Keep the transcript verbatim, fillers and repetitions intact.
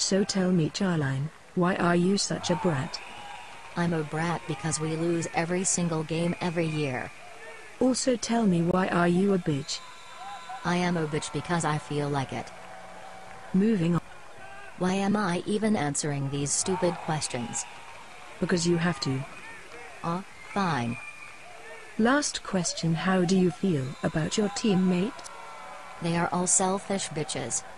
So tell me, Charline, why are you such a brat? I'm a brat because we lose every single game every year. Also tell me, why are you a bitch? I am a bitch because I feel like it. Moving on. Why am I even answering these stupid questions? Because you have to. Ah, uh, fine. Last question, how do you feel about your teammates? They are all selfish bitches.